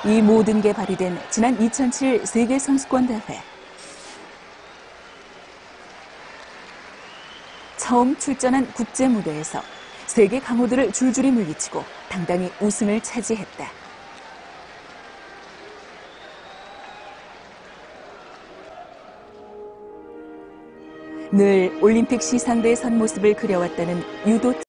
이 모든 게 발휘된 지난 2007 세계선수권대회. 처음 출전한 국제무대에서 세계 강호들을 줄줄이 물리치고 당당히 우승을 차지했다. 늘 올림픽 시상대에 선 모습을 그려왔다는 유도